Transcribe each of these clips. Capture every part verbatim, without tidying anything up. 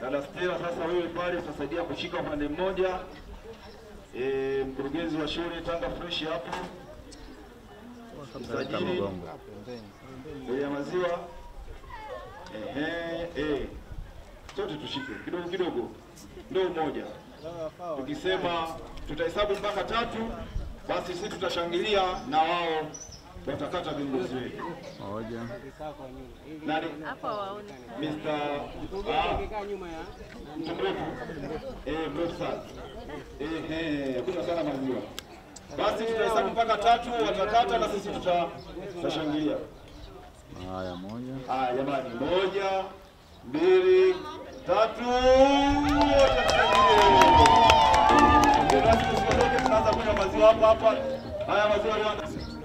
Dada Stella, sasa wewe pale utasaidia kushika upande mmoja. E, mkurugenzi wa shule Tanga Fresh hapo. Msajili ya Maziwa. Ehe, eh. Sote tushike kidogo kidogo. Ndio moja. Tukisema tutahesabu mpaka tatu, basi sisi tutashangilia na wao watakata viongozi wetu. Moja. Nani? Hapa waone. Mister Ah. Mtu mrefu. Eh, Prof. Eh, eh, kuna sana Maziwa. Basi tutahesabu mpaka tatu, watakata na sisi tuta tutashangilia. Haya, moja. Haya jamani, moja, mbili, tatu. Ndio basi tusiondoke, tunaanza kunywa maziwa hapa hapa. Haya maziwa leo.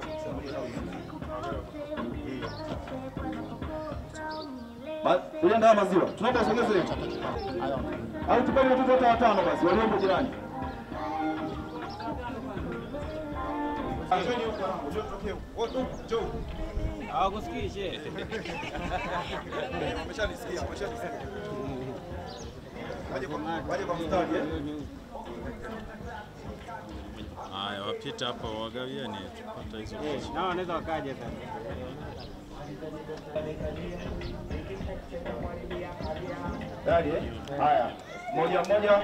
Ule ndio maziwa. Tunaomba usogeze hiyo. Au tupeni watoto wote watano basi waliopo jirani. Anjoni huko, njoo tokee. Wote njoo. Hawakusikishe. Wameshanisikia, wameshanisikia. Waje kwa waje kwa mstari eh. Haya, wapita hapa wagawieni tupata hizo. Na wanaweza wakaje sasa. Dadi eh? Haya. Moja moja.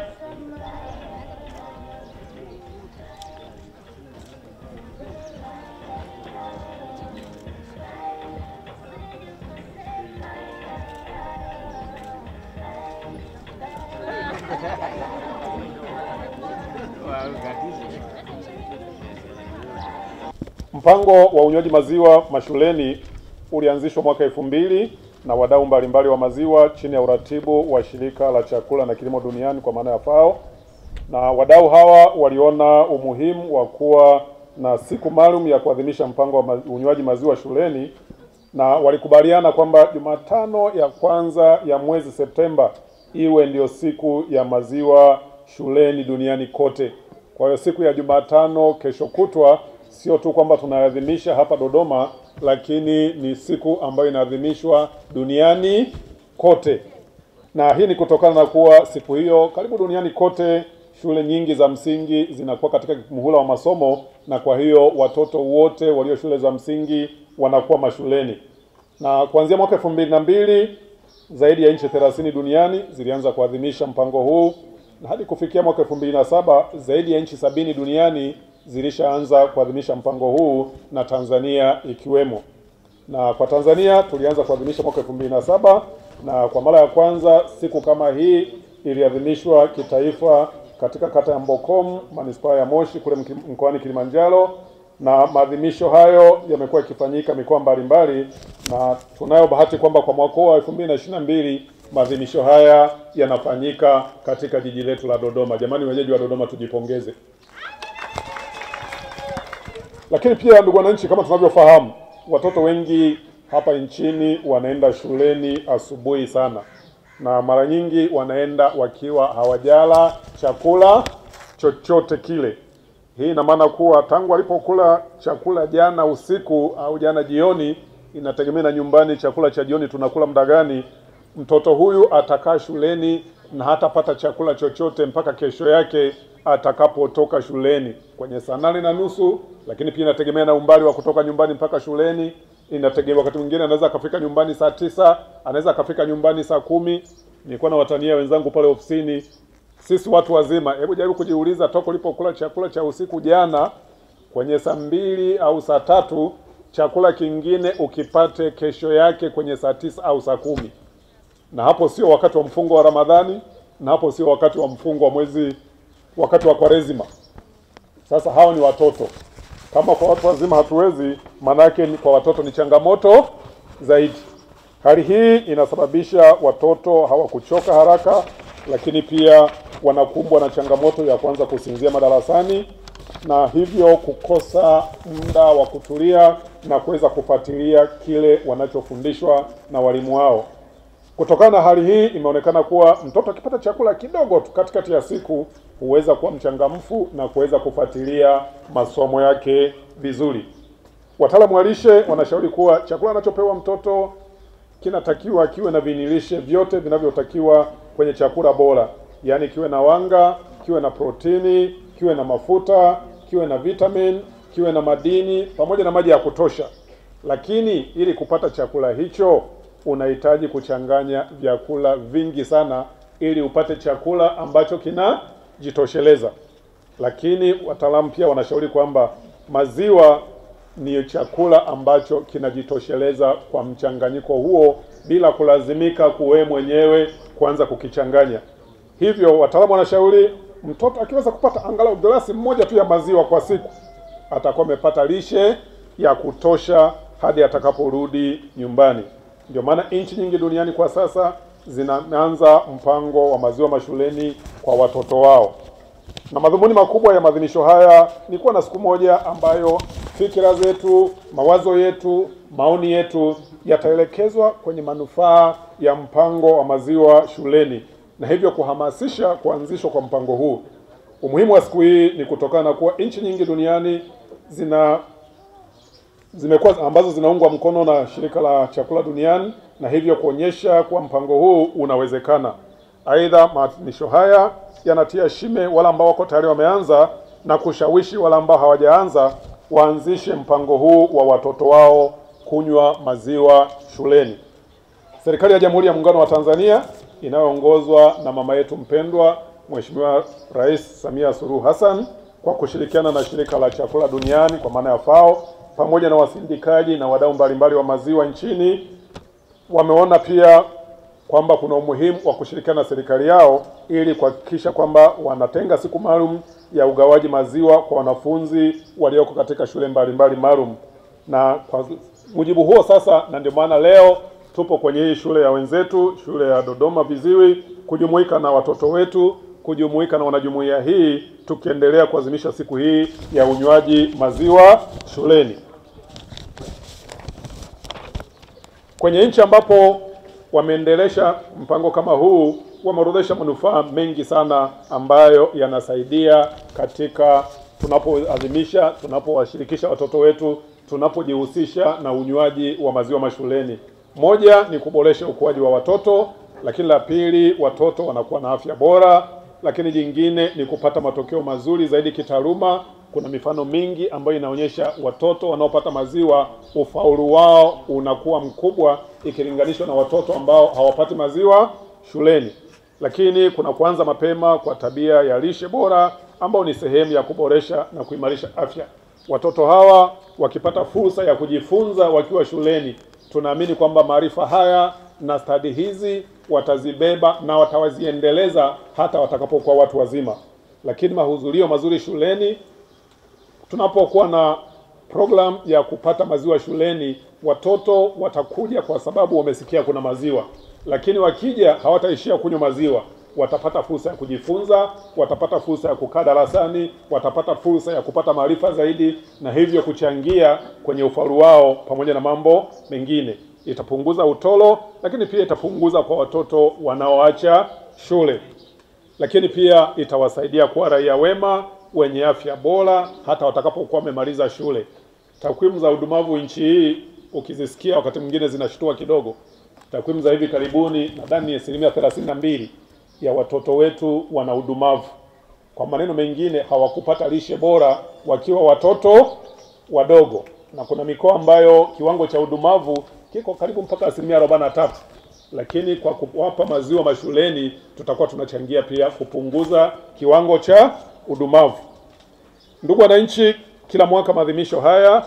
Mpango wa unywaji maziwa mashuleni ulianzishwa mwaka elfu mbili na wadau mbalimbali wa maziwa chini ya uratibu wa shirika la chakula na kilimo duniani kwa maana ya FAO. Na wadau hawa waliona umuhimu wa kuwa na siku maalum ya kuadhimisha mpango wa unywaji maziwa shuleni, na walikubaliana kwamba Jumatano ya kwanza ya mwezi Septemba iwe ndio siku ya maziwa shuleni duniani kote. Kwa hiyo siku ya Jumatano kesho kutwa sio tu kwamba tunaadhimisha hapa Dodoma, lakini ni siku ambayo inaadhimishwa duniani kote. Na hii ni kutokana na kuwa siku hiyo karibu duniani kote shule nyingi za msingi zinakuwa katika muhula wa masomo, na kwa hiyo watoto wote walio shule za msingi wanakuwa mashuleni. Na kuanzia mwaka elfu mbili na mbili zaidi ya nchi thelathini duniani zilianza kuadhimisha mpango huu, na hadi kufikia mwaka elfu mbili na saba zaidi ya nchi sabini duniani zilishaanza kuadhimisha mpango huu, na Tanzania ikiwemo. Na kwa Tanzania tulianza kuadhimisha mwaka elfu mbili na saba, na kwa mara ya kwanza siku kama hii iliadhimishwa kitaifa katika kata ya Mbokom, manispaa ya Moshi kule mkoani Kilimanjaro, na maadhimisho hayo yamekuwa yakifanyika mikoa mbalimbali, na tunayo bahati kwamba kwa mwaka wa elfu mbili na ishirini na mbili maadhimisho haya yanafanyika katika jiji letu la Dodoma. Jamani wenyeji wa Dodoma tujipongeze. Lakini pia ndugu wananchi, kama tunavyofahamu, watoto wengi hapa nchini wanaenda shuleni asubuhi sana, na mara nyingi wanaenda wakiwa hawajala chakula chochote kile. Hii ina maana kuwa tangu alipokula chakula jana usiku au jana jioni, inategemea na nyumbani chakula cha jioni tunakula muda gani, mtoto huyu atakaa shuleni na hatapata chakula chochote mpaka kesho yake atakapotoka shuleni kwenye saa nane na nusu. Lakini pia inategemea na umbali wa kutoka nyumbani mpaka shuleni. Inategemea, wakati mwingine anaweza akafika nyumbani saa tisa, anaweza akafika nyumbani saa kumi. Nilikuwa na watania wenzangu pale ofisini, sisi watu wazima, hebu jaribu kujiuliza toka ulipokula chakula cha usiku jana kwenye saa mbili au saa tatu, chakula kingine ukipate kesho yake kwenye saa tisa au saa kumi. Na hapo sio wakati wa mfungo wa Ramadhani, na hapo sio wakati wa mfungo wa mwezi, wakati wa Kwaresima. Sasa hao ni watoto. Kama kwa watu wazima hatuwezi, manake kwa watoto ni changamoto zaidi. Hali hii inasababisha watoto hawakuchoka haraka, lakini pia wanakumbwa na changamoto ya kwanza kusinzia madarasani, na hivyo kukosa muda wa kutulia na kuweza kufuatilia kile wanachofundishwa na walimu wao. Kutokana na hali hii, imeonekana kuwa mtoto akipata chakula kidogo tu katikati ya siku huweza kuwa mchangamfu na kuweza kufuatilia masomo yake vizuri. Wataalamu wa lishe wanashauri kuwa chakula anachopewa mtoto kinatakiwa kiwe na vinilishe vyote vinavyotakiwa kwenye chakula bora, yaani kiwe na wanga, kiwe na protini, kiwe na mafuta, kiwe na vitamin, kiwe na madini pamoja na maji ya kutosha. Lakini ili kupata chakula hicho unahitaji kuchanganya vyakula vingi sana ili upate chakula ambacho kinajitosheleza. Lakini wataalamu pia wanashauri kwamba maziwa ni chakula ambacho kinajitosheleza kwa mchanganyiko huo bila kulazimika kuwe mwenyewe kuanza kukichanganya. Hivyo wataalamu wanashauri mtoto akiweza kupata angalau glasi moja tu ya maziwa kwa siku, atakuwa amepata lishe ya kutosha hadi atakaporudi nyumbani. Ndio maana nchi nyingi duniani kwa sasa zinaanza mpango wa maziwa mashuleni kwa watoto wao. Na madhumuni makubwa ya maadhimisho haya ni kuwa na siku moja ambayo fikira zetu, mawazo yetu, maoni yetu yataelekezwa kwenye manufaa ya mpango wa maziwa shuleni, na hivyo kuhamasisha kuanzishwa kwa mpango huu. Umuhimu wa siku hii ni kutokana na kuwa nchi nyingi duniani zina zimekuwa ambazo zinaungwa mkono na shirika la chakula duniani, na hivyo kuonyesha kuwa mpango huu unawezekana. Aidha, maadhimisho haya yanatia shime wale ambao wako tayari wameanza na kushawishi wale ambao hawajaanza waanzishe mpango huu wa watoto wao kunywa maziwa shuleni. Serikali ya Jamhuri ya Muungano wa Tanzania inayoongozwa na mama yetu mpendwa Mheshimiwa Rais Samia Suluhu Hassan kwa kushirikiana na shirika la chakula duniani kwa maana ya FAO pamoja na wasindikaji na wadau mbalimbali wa maziwa nchini wameona pia kwamba kuna umuhimu wa kushirikiana na serikali yao ili kuhakikisha kwamba wanatenga siku maalum ya ugawaji maziwa kwa wanafunzi walioko katika shule mbalimbali maalum. Na kwa mujibu huo sasa, na ndio maana leo tupo kwenye hii shule ya wenzetu, shule ya Dodoma Viziwi, kujumuika na watoto wetu, kujumuika na wanajumuiya hii, tukiendelea kuadhimisha siku hii ya unywaji maziwa shuleni. Kwenye nchi ambapo wameendelesha mpango kama huu, wameorodhesha manufaa mengi sana ambayo yanasaidia katika tunapoadhimisha, tunapowashirikisha watoto wetu, tunapojihusisha na unywaji wa maziwa mashuleni. Moja ni kuboresha ukuaji wa watoto, lakini la pili watoto wanakuwa na afya bora, lakini jingine ni kupata matokeo mazuri zaidi kitaaluma. Kuna mifano mingi ambayo inaonyesha watoto wanaopata maziwa ufaulu wao unakuwa mkubwa ikilinganishwa na watoto ambao hawapati maziwa shuleni. Lakini kuna kuanza mapema kwa tabia ya lishe bora ambao ni sehemu ya kuboresha na kuimarisha afya. Watoto hawa wakipata fursa ya kujifunza wakiwa shuleni, tunaamini kwamba maarifa haya na stadi hizi watazibeba na watawaziendeleza hata watakapokuwa watu wazima. Lakini mahudhurio mazuri shuleni, tunapokuwa na program ya kupata maziwa shuleni, watoto watakuja kwa sababu wamesikia kuna maziwa, lakini wakija hawataishia kunywa maziwa. Watapata fursa ya kujifunza, watapata fursa ya kukaa darasani, watapata fursa ya kupata maarifa zaidi, na hivyo kuchangia kwenye ufaulu wao pamoja na mambo mengine. Itapunguza utoro, lakini pia itapunguza kwa watoto wanaoacha shule. Lakini pia itawasaidia kuwa raia wema wenye afya bora hata watakapokuwa wamemaliza shule. Takwimu za udumavu nchi hii ukizisikia wakati mwingine zinashtua kidogo. Takwimu za hivi karibuni nadhani ni asilimia thelathini na mbili ya watoto wetu wana udumavu. Kwa maneno mengine hawakupata lishe bora wakiwa watoto wadogo. Na kuna mikoa ambayo kiwango cha udumavu kiko karibu mpaka asilimia arobaini na tatu. Lakini kwa kuwapa maziwa mashuleni tutakuwa tunachangia pia kupunguza kiwango cha udumavu. Ndugu wananchi, kila mwaka maadhimisho haya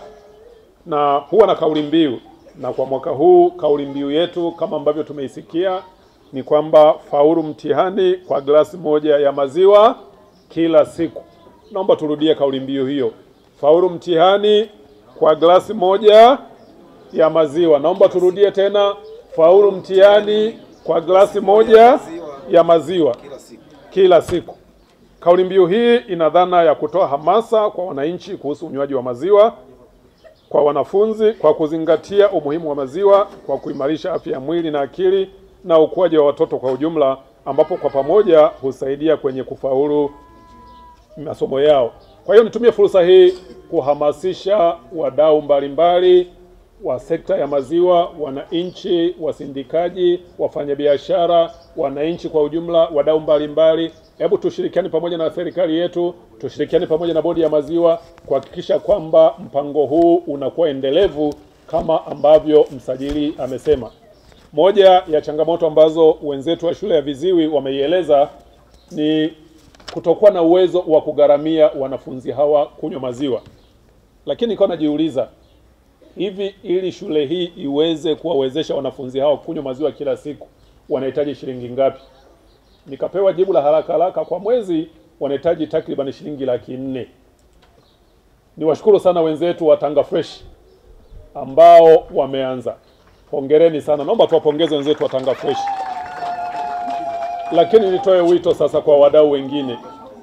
na huwa na kauli mbiu, na kwa mwaka huu kauli mbiu yetu kama ambavyo tumeisikia ni kwamba faulu mtihani kwa glasi moja ya maziwa kila siku. Naomba turudie kauli mbiu hiyo. Faulu mtihani kwa glasi moja ya maziwa. Naomba turudie tena. Faulu mtihani kwa glasi moja ya maziwa kila siku. Kauli mbiu hii ina dhana ya kutoa hamasa kwa wananchi kuhusu unywaji wa maziwa kwa wanafunzi, kwa kuzingatia umuhimu wa maziwa, kwa kuimarisha afya ya mwili na akili na ukuaji wa watoto kwa ujumla, ambapo kwa pamoja husaidia kwenye kufaulu masomo yao. Kwa hiyo nitumie fursa hii kuhamasisha wadau mbalimbali wa sekta ya maziwa, wananchi, wasindikaji, wafanyabiashara, wananchi kwa ujumla, wadau mbalimbali, hebu tushirikiane pamoja na serikali yetu, tushirikiane pamoja na bodi ya maziwa kuhakikisha kwamba mpango huu unakuwa endelevu kama ambavyo msajili amesema. Moja ya changamoto ambazo wenzetu wa shule ya Viziwi wameieleza ni kutokuwa na uwezo wa kugharamia wanafunzi hawa kunywa maziwa. Lakini nilikuwa najiuliza, hivi ili shule hii iweze kuwawezesha wanafunzi hawa kunywa maziwa kila siku wanahitaji shilingi ngapi? Nikapewa jibu la haraka haraka, kwa mwezi wanahitaji takriban shilingi laki nne. Niwashukuru sana wenzetu wa Tanga Fresh ambao wameanza. Hongereni sana. Naomba tuwapongeze wenzetu wa Tanga Fresh. Lakini nitoe wito sasa kwa wadau wengine.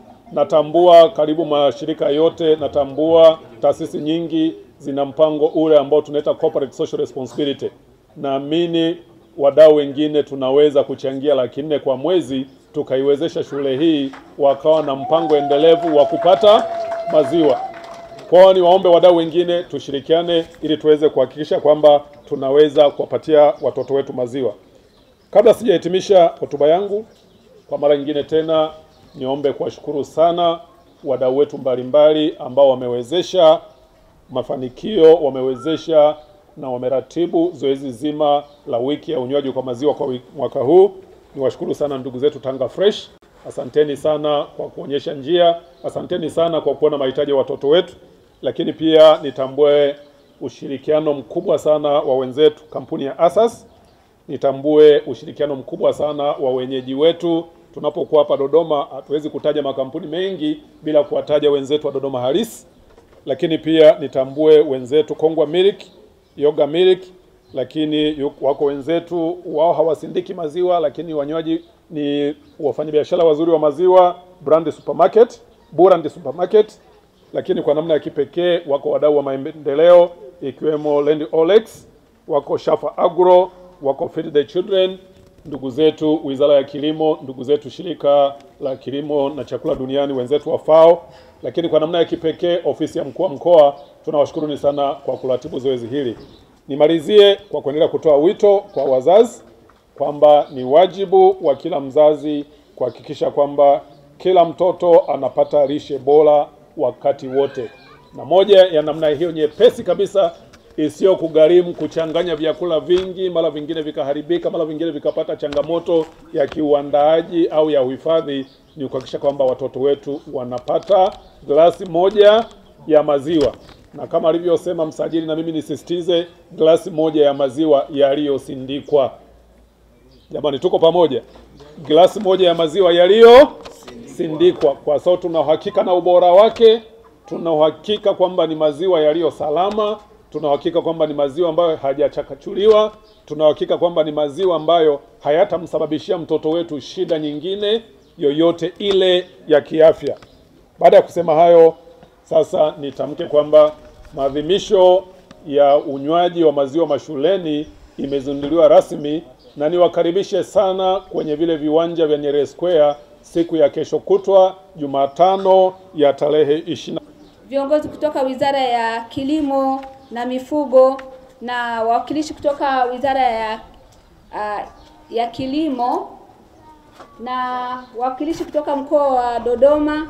Natambua karibu mashirika yote, natambua taasisi nyingi zina mpango ule ambao tunaita corporate social responsibility. Naamini wadau wengine tunaweza kuchangia laki nne kwa mwezi, tukaiwezesha shule hii wakawa na mpango endelevu wa kupata maziwa. Kwa hiyo ni waombe wadau wengine tushirikiane ili tuweze kuhakikisha kwamba tunaweza kuwapatia watoto wetu maziwa. Kabla sijahitimisha hotuba yangu, kwa mara nyingine tena niombe kuwashukuru sana wadau wetu mbalimbali ambao wamewezesha mafanikio, wamewezesha na wameratibu zoezi zima la wiki ya unywaji kwa maziwa kwa mwaka huu. Niwashukuru sana ndugu zetu Tanga Fresh. Asanteni sana kwa kuonyesha njia. Asanteni sana kwa kuona mahitaji ya watoto wetu. Lakini pia nitambue ushirikiano mkubwa sana wa wenzetu kampuni ya Asas. Nitambue ushirikiano mkubwa sana wa wenyeji wetu. Tunapokuwa hapa Dodoma hatuwezi kutaja makampuni mengi bila kuwataja wenzetu wa Dodoma Halisi. Lakini pia nitambue wenzetu Kongwa Milk, Yoga Milk, lakini wako wenzetu wao hawasindiki maziwa lakini wanywaji ni wafanyabiashara wazuri wa maziwa, Brand Supermarket, Brand Supermarket. Lakini kwa namna ya kipekee wako wadau wa maendeleo ikiwemo Land Olex, wako Shafa Agro, wako Feed the Children, ndugu zetu Wizara ya Kilimo, ndugu zetu Shirika la Kilimo na Chakula Duniani, wenzetu wa FAO. Lakini kwa namna ya kipekee ofisi ya mkuu wa mkoa, tunawashukuruni sana kwa kuratibu zoezi hili. Nimalizie kwa kuendelea kutoa wito kwa wazazi kwamba ni wajibu wa kila mzazi kuhakikisha kwamba kila mtoto anapata lishe bora wakati wote. Na moja ya namna hiyo nyepesi kabisa isiyo kugharimu kuchanganya vyakula vingi, mara vingine vikaharibika, mara vingine vikapata changamoto ya kiuandaaji au ya uhifadhi, ni kuhakikisha kwamba watoto wetu wanapata glasi moja ya maziwa. Na kama alivyosema msajili na mimi nisisitize, glasi moja ya maziwa yaliyosindikwa. Jamani, tuko pamoja? Glasi moja ya maziwa yaliyosindikwa, kwa sababu tuna uhakika na ubora wake, tuna uhakika kwamba ni maziwa yaliyo salama, tuna uhakika kwamba ni maziwa ambayo hajachakachuliwa, tuna uhakika kwamba ni maziwa ambayo hayatamsababishia mtoto wetu shida nyingine yoyote ile ya kiafya. Baada ya kusema hayo, sasa nitamke kwamba maadhimisho ya unywaji wa maziwa mashuleni imezinduliwa rasmi, na niwakaribishe sana kwenye vile viwanja vya Nyerere Square siku ya kesho kutwa Jumatano ya tarehe ishirini. Viongozi kutoka Wizara ya Kilimo na Mifugo na wawakilishi kutoka Wizara ya uh, ya Kilimo na wawakilishi kutoka mkoa wa Dodoma,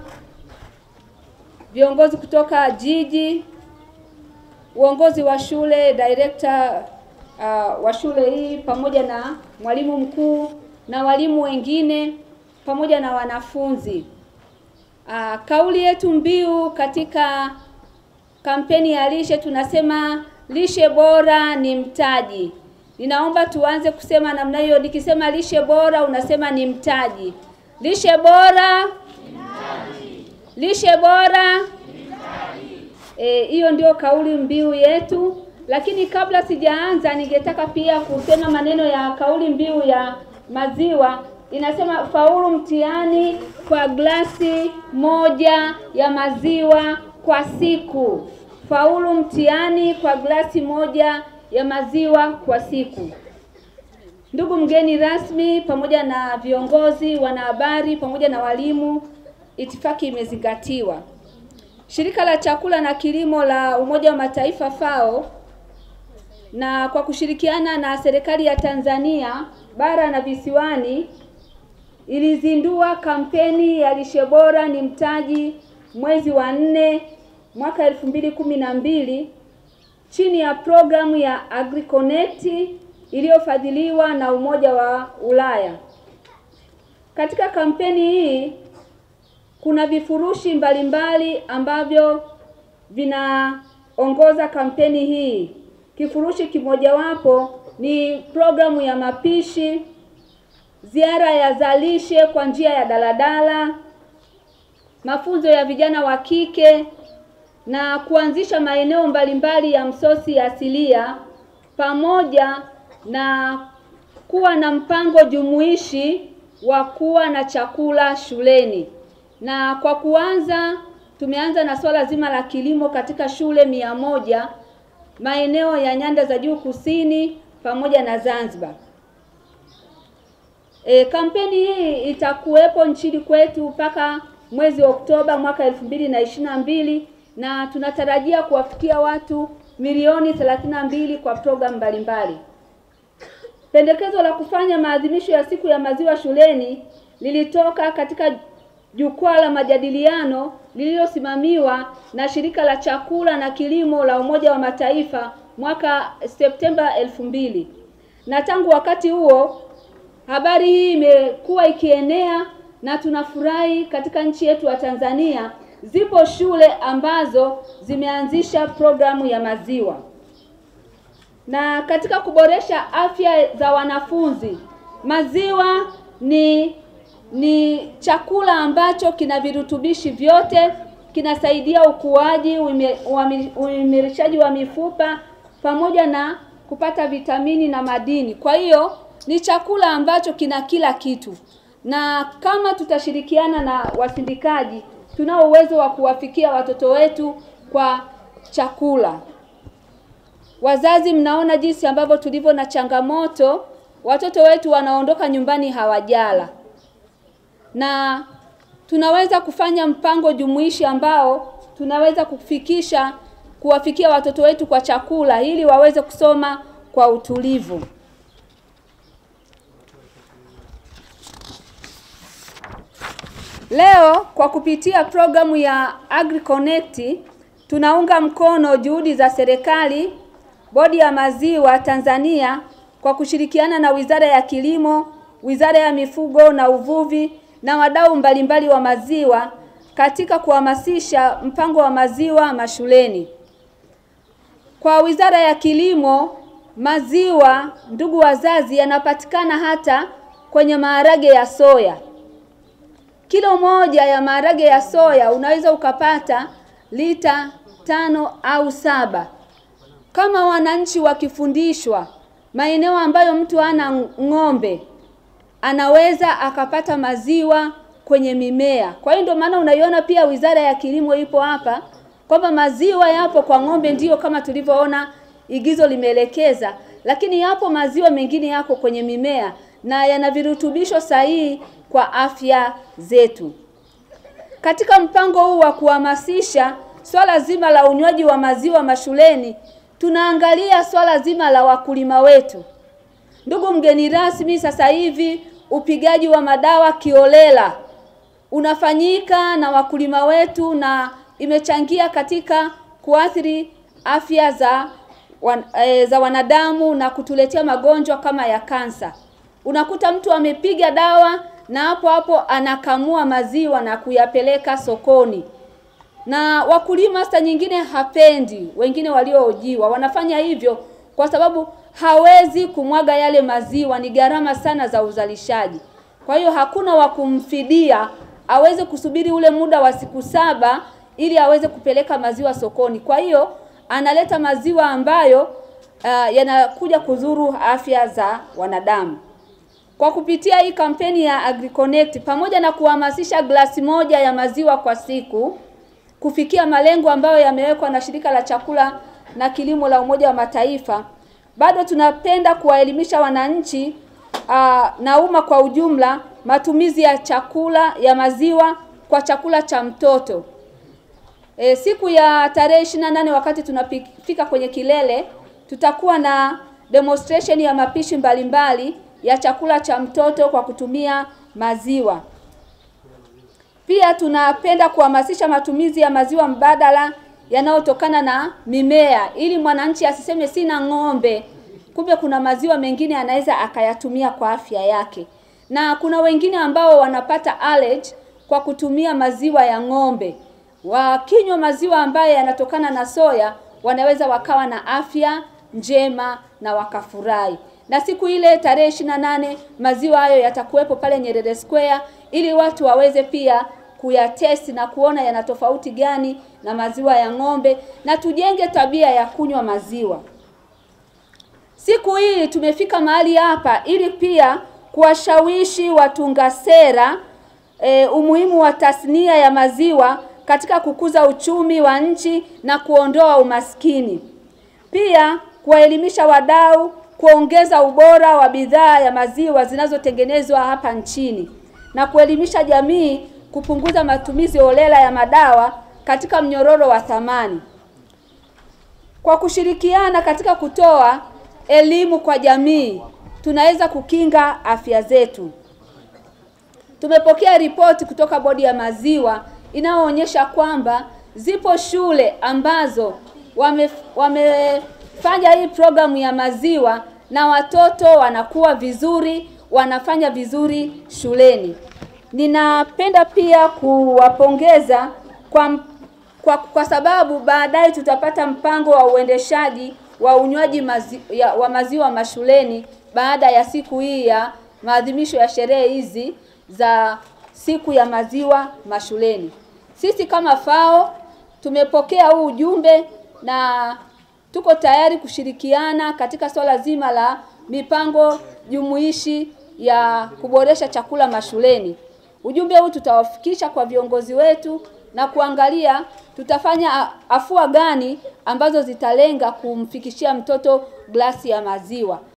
viongozi kutoka jiji, uongozi wa shule, director uh, wa shule hii pamoja na mwalimu mkuu na walimu wengine pamoja na wanafunzi. Uh, kauli yetu mbiu katika kampeni ya lishe tunasema lishe bora ni mtaji. Ninaomba tuanze kusema namna hiyo, nikisema lishe bora unasema ni mtaji. Lishe bora ni mtaji. Lishe bora ni mtaji. Eh, hiyo ndio kauli mbiu yetu. Lakini kabla sijaanza ningetaka pia kusema maneno ya kauli mbiu ya maziwa. Inasema faulu mtihani kwa glasi moja ya maziwa kwa siku. Faulu mtihani kwa glasi moja ya maziwa kwa siku. Ndugu mgeni rasmi pamoja na viongozi, wanahabari pamoja na walimu, itifaki imezingatiwa. Shirika la Chakula na Kilimo la Umoja wa Mataifa FAO na kwa kushirikiana na serikali ya Tanzania bara na visiwani ilizindua kampeni ya lishe bora ni mtaji mwezi wa nne mwaka elfu mbili kumi na mbili chini ya programu ya AgriConnect iliyofadhiliwa na Umoja wa Ulaya. Katika kampeni hii kuna vifurushi mbalimbali ambavyo vinaongoza kampeni hii. Kifurushi kimojawapo ni programu ya mapishi, ziara ya zalishe kwa njia ya daladala, mafunzo ya vijana wa kike na kuanzisha maeneo mbalimbali ya msosi asilia, pamoja na kuwa na mpango jumuishi wa kuwa na chakula shuleni. Na kwa kuanza tumeanza na swala zima la kilimo katika shule mia moja maeneo ya nyanda za juu kusini pamoja na Zanzibar. E, kampeni hii itakuwepo nchini kwetu mpaka mwezi Oktoba mwaka elfu mbili na ishirini na mbili na tunatarajia kuwafikia watu milioni thelathini na mbili kwa programu mbalimbali. Pendekezo la kufanya maadhimisho ya siku ya maziwa shuleni lilitoka katika jukwaa la majadiliano lililosimamiwa na shirika la chakula na kilimo la Umoja wa Mataifa mwaka Septemba elfu mbili. Na tangu wakati huo habari hii imekuwa ikienea na tunafurahi katika nchi yetu ya Tanzania zipo shule ambazo zimeanzisha programu ya maziwa. Na katika kuboresha afya za wanafunzi, maziwa ni ni chakula ambacho kina virutubishi vyote, kinasaidia ukuaji, uimarishaji wa mifupa pamoja na kupata vitamini na madini. Kwa hiyo ni chakula ambacho kina kila kitu. Na kama tutashirikiana na wasindikaji, tunao uwezo wa kuwafikia watoto wetu kwa chakula. Wazazi, mnaona jinsi ambavyo tulivyo na changamoto, watoto wetu wanaondoka nyumbani hawajala. Na tunaweza kufanya mpango jumuishi ambao tunaweza kufikisha kuwafikia watoto wetu kwa chakula ili waweze kusoma kwa utulivu. Leo kwa kupitia programu ya AgriConnect tunaunga mkono juhudi za serikali, Bodi ya Maziwa Tanzania kwa kushirikiana na Wizara ya Kilimo, Wizara ya Mifugo na Uvuvi na wadau mbalimbali wa maziwa katika kuhamasisha mpango wa maziwa mashuleni. Kwa Wizara ya Kilimo, maziwa, ndugu wazazi, yanapatikana hata kwenye maharage ya soya. Kilo moja ya maharage ya soya unaweza ukapata lita tano au saba. Kama wananchi wakifundishwa maeneo ambayo mtu hana ng'ombe, anaweza akapata maziwa kwenye mimea. Kwa hiyo ndio maana unaiona pia Wizara ya Kilimo ipo hapa kwamba maziwa yapo kwa ng'ombe, ndio kama tulivyoona igizo limeelekeza, lakini yapo maziwa mengine yako kwenye mimea na yana virutubisho sahihi kwa afya zetu. Katika mpango huu wa kuhamasisha swala zima la unywaji wa maziwa mashuleni, tunaangalia swala zima la wakulima wetu. Ndugu mgeni rasmi, sasa hivi upigaji wa madawa kiolela unafanyika na wakulima wetu na imechangia katika kuathiri afya za wan, e, za wanadamu na kutuletea magonjwa kama ya kansa. Unakuta mtu amepiga dawa na hapo hapo anakamua maziwa na kuyapeleka sokoni. Na wakulima saa nyingine hapendi, wengine walioojiwa wanafanya hivyo kwa sababu hawezi kumwaga yale maziwa, ni gharama sana za uzalishaji. Kwa hiyo hakuna wa kumfidia aweze kusubiri ule muda wa siku saba ili aweze kupeleka maziwa sokoni. Kwa hiyo analeta maziwa ambayo uh, yanakuja kudhuru afya za wanadamu. Kwa kupitia hii kampeni ya AgriConnect, pamoja na kuhamasisha glasi moja ya maziwa kwa siku kufikia malengo ambayo yamewekwa na shirika la chakula na kilimo la Umoja wa Mataifa, bado tunapenda kuwaelimisha wananchi uh, na umma kwa ujumla matumizi ya chakula ya maziwa kwa chakula cha mtoto. E, siku ya tarehe ishirini na nane wakati tunafika kwenye kilele tutakuwa na demonstration ya mapishi mbalimbali ya chakula cha mtoto kwa kutumia maziwa. Pia tunapenda kuhamasisha matumizi ya maziwa mbadala yanayotokana na mimea, ili mwananchi asiseme sina ng'ombe, kumbe kuna maziwa mengine anaweza akayatumia kwa afya yake. Na kuna wengine ambao wanapata allergy kwa kutumia maziwa ya ng'ombe. Wakinywa maziwa ambayo yanatokana na soya, wanaweza wakawa na afya njema na wakafurahi. Na siku ile tarehe ishirini na nane maziwa hayo yatakuwepo pale Nyerere Square, ili watu waweze pia kuyatesti na kuona yana tofauti gani na maziwa ya ng'ombe, na tujenge tabia ya kunywa maziwa. Siku hii tumefika mahali hapa ili pia kuwashawishi watunga sera e, umuhimu wa tasnia ya maziwa katika kukuza uchumi wa nchi na kuondoa umaskini. Pia kuwaelimisha wadau kuongeza ubora wa bidhaa ya maziwa zinazotengenezwa hapa nchini, na kuelimisha jamii kupunguza matumizi holela ya madawa katika mnyororo wa thamani. Kwa kushirikiana katika kutoa elimu kwa jamii, tunaweza kukinga afya zetu. Tumepokea ripoti kutoka bodi ya maziwa inayoonyesha kwamba zipo shule ambazo wame, wamefanya hii programu ya maziwa na watoto wanakuwa vizuri, wanafanya vizuri shuleni. Ninapenda pia kuwapongeza kwa, kwa, kwa sababu baadaye tutapata mpango wa uendeshaji wa unywaji mazi, ya, wa maziwa mashuleni baada ya siku hii ya maadhimisho ya sherehe hizi za siku ya maziwa mashuleni. Sisi kama FAO tumepokea huu ujumbe na tuko tayari kushirikiana katika swala zima la mipango jumuishi ya kuboresha chakula mashuleni. Ujumbe huu tutawafikisha kwa viongozi wetu na kuangalia tutafanya afua gani ambazo zitalenga kumfikishia mtoto glasi ya maziwa.